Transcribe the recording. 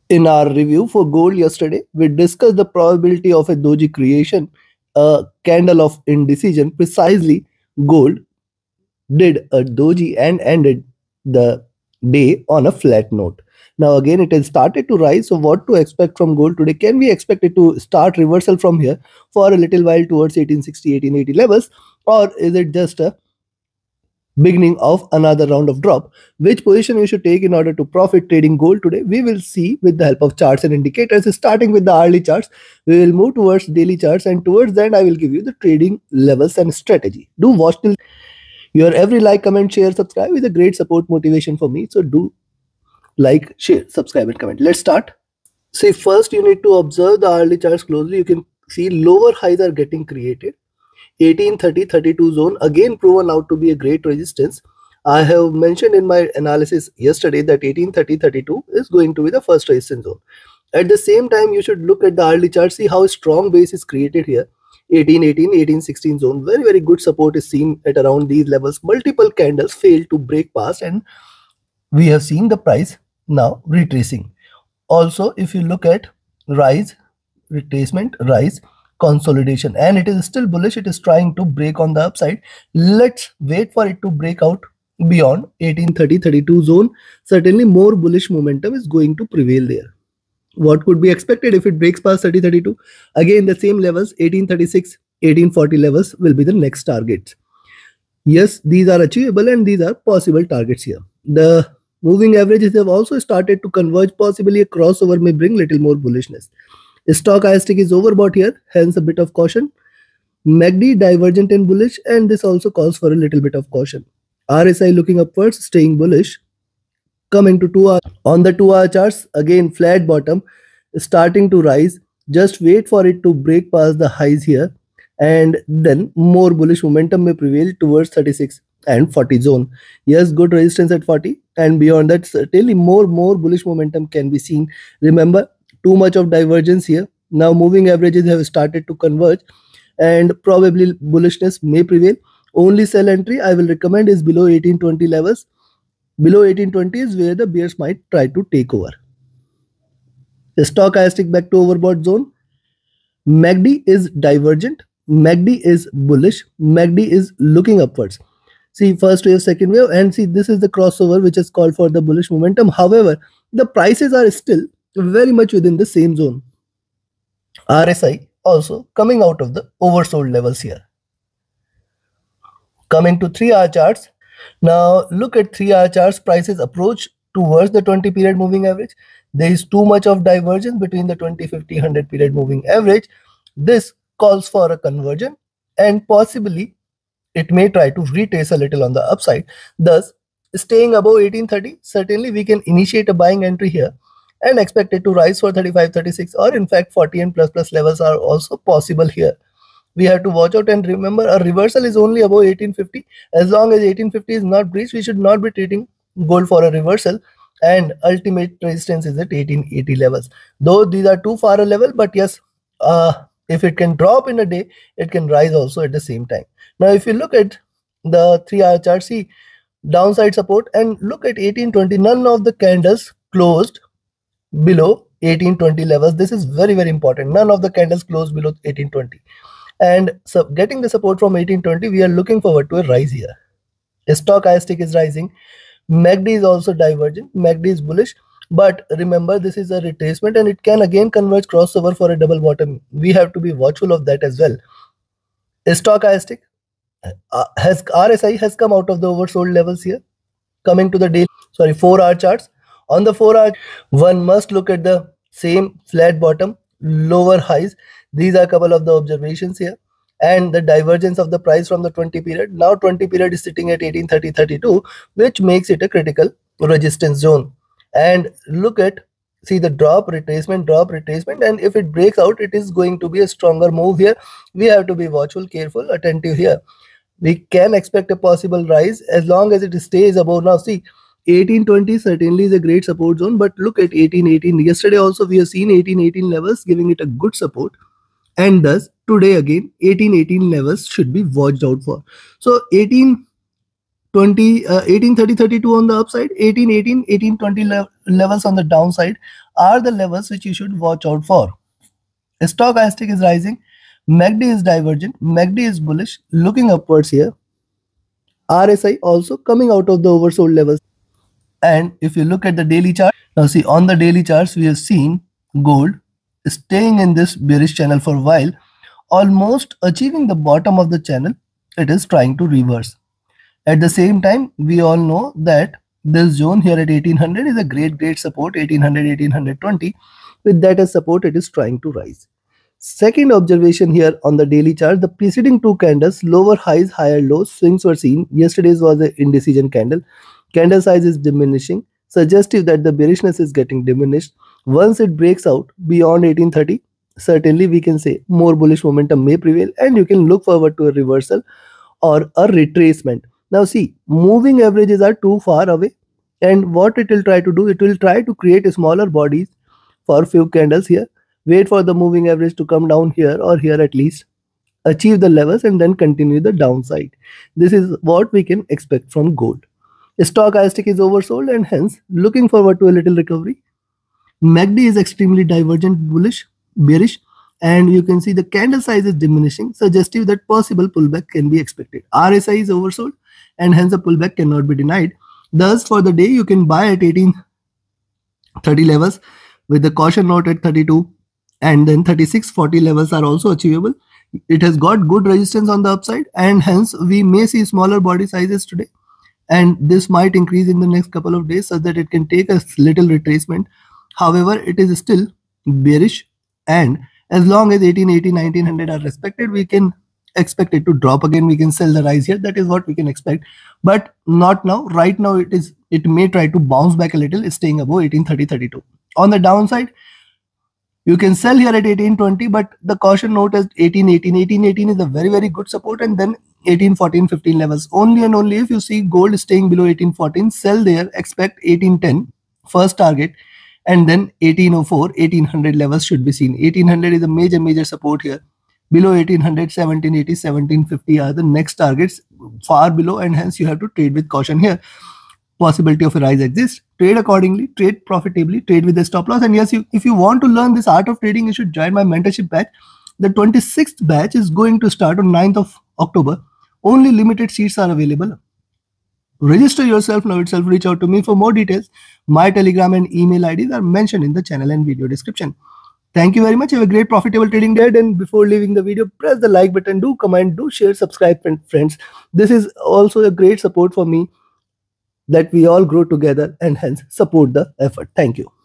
In our review for gold yesterday, we discussed the probability of a doji creation, a candle of indecision. Precisely, gold did a doji and ended the day on a flat note. Now again, it has started to rise. So what to expect from gold today? Can we expect it to start reversal from here for a little while towards 1860, 1880 levels, or is it just a beginning of another round of drop? Which position you should take in order to profit trading gold today, we will see with the help of charts and indicators. Starting with the hourly charts, we will move towards daily charts, and towards that I will give you the trading levels and strategy. Do watch till your every like, comment, share, subscribe is a great support motivation for me. So do like, share, subscribe, and comment. Let's start. See, first you need to observe the hourly charts closely. You can see lower highs are getting created. 1830-32 zone again proven out to be a great resistance. I have mentioned in my analysis yesterday that 1830-32 is going to be the first resistance zone. At the same time, you should look at the hourly chart, see how strong base is created here. 1818, 1816 zone, very good support is seen at around these levels. Multiple candles failed to break past, and we have seen the price now retracing. Also, if you look at rise, retracement, rise, consolidation, and it is still bullish. It is trying to break on the upside. Let's wait for it to break out beyond 1830-32 zone. Certainly more bullish momentum is going to prevail there. What could be expected if it breaks past 3032? Again, the same levels, 1836, 1840 levels will be the next targets. Yes, these are achievable and these are possible targets here. The moving averages have also started to converge. Possibly a crossover may bring little more bullishness. Stochastic is overbought here, hence a bit of caution. MACD divergent and bullish, and this also calls for a little bit of caution. RSI looking upwards, staying bullish. Coming to 2 hour, on the 2 hour charts, again flat bottom, starting to rise. Just wait for it to break past the highs here, and then more bullish momentum may prevail towards 36 and 40 zone. Yes, good resistance at 40, and beyond that certainly more bullish momentum can be seen. Remember, too much of divergence here. Now moving averages have started to converge, and probably bullishness may prevail. Only sell entry I will recommend is below 1820 levels. Below 1820 is where the bears might try to take over. The stochastic back to overbought zone. MACD is divergent, MACD is bullish, MACD is looking upwards. See, first wave, second wave, and see, this is the crossover which is called for the bullish momentum. However, the prices are still very much within the same zone. RSI also coming out of the oversold levels here. Coming to 3 hour charts. Now look at 3 hour charts. Prices approach towards the 20 period moving average. There is too much of divergence between the 20, 50, 100 period moving average. This calls for a conversion, and possibly it may try to retrace a little on the upside. Thus, staying above 1830, certainly we can initiate a buying entry here and expect it to rise for 35, 36, or in fact 40 and plus levels are also possible here. We have to watch out, and remember, a reversal is only above 1850. As long as 1850 is not breached, we should not be trading gold for a reversal, and ultimate resistance is at 1880 levels. Though these are too far a level, but yes, if it can drop in a day, it can rise also at the same time. Now if you look at the 3 hour chart, see downside support, and look at 1820. None of the candles closed below 1820 levels. This is very important. None of the candles closed below 1820, and so getting the support from 1820, we are looking forward to a rise here. Stochastic is rising, MACD is also divergent, MACD is bullish, but remember, this is a retracement and it can again converge crossover for a double bottom. We have to be watchful of that as well. Stochastic RSI has come out of the oversold levels here. Coming to the daily, 4 hour charts. On the 4 hour, one must look at the same flat bottom, lower highs. These are a couple of the observations here, and the divergence of the price from the 20 period. Now 20 period is sitting at 1830-32, which makes it a critical resistance zone. And look at, see the drop, retracement, and if it breaks out, it is going to be a stronger move here. We have to be watchful, careful, attentive here. We can expect a possible rise as long as it stays above. Now see, 1820 certainly is a great support zone, but look at 1818. Yesterday also we have seen 1818 levels giving it a good support, and thus today again 1818 levels should be watched out for. So 18 18 30 32 on the upside, 18 18 18 20 levels on the downside are the levels which you should watch out for. Stochastic is rising, MACD is divergent, MACD is bullish, looking upwards here. RSI also coming out of the oversold levels. And if you look at the daily chart, now see on the daily charts, we have seen gold staying in this bearish channel for a while, almost achieving the bottom of the channel. It is trying to reverse. At the same time, we all know that this zone here at 1800 is a great support, 1800, 1820. With that as support, it is trying to rise. Second observation here on the daily chart, the preceding two candles, lower highs, higher lows, swings were seen. Yesterday's was an indecision candle. Candle size is diminishing, suggestive that the bearishness is getting diminished. Once it breaks out beyond 1830, certainly we can say more bullish momentum may prevail and you can look forward to a reversal or a retracement. Now see, moving averages are too far away, and what it will try to do, it will try to create smaller bodies for few candles here, wait for the moving average to come down here or here at least, achieve the levels and then continue the downside. This is what we can expect from gold. Stochastic is oversold and hence looking forward to a little recovery. MACD is extremely divergent, bullish, bearish, and you can see the candle size is diminishing, suggestive that possible pullback can be expected. RSI is oversold and hence a pullback cannot be denied. Thus, for the day, you can buy at 1830 levels with the caution note at 32, and then 3640 levels are also achievable. It has got good resistance on the upside and hence we may see smaller body sizes today, and this might increase in the next couple of days so that it can take a little retracement. However, it is still bearish, and as long as 1880, 1900 are respected, we can expect it to drop again. We can sell the rise here. That is what we can expect, but not now. Right now, it may try to bounce back a little, staying above 1830, 32. On the downside, you can sell here at 1820, but the caution note is 1818. 1818 is a very good support, and then 1814, 15 levels. Only and only if you see gold staying below 1814, sell there, expect 1810 first target, and then 1804, 1800 levels should be seen. 1800 is a major support here. Below 1800, 1780, 1750 are the next targets, far below, and hence you have to trade with caution here. Possibility of a rise exists. Trade accordingly, trade profitably, trade with a stop loss. And yes, if you want to learn this art of trading, you should join my mentorship batch. The 26th batch is going to start on 9th of October. Only limited seats are available. Register yourself now itself. Reach out to me for more details. My Telegram and email IDs are mentioned in the channel and video description. Thank you very much. Have a great profitable trading day. And before leaving the video, press the like button, do comment, do share, subscribe, friends. This is also a great support for me, that we all grow together and hence support the effort. Thank you.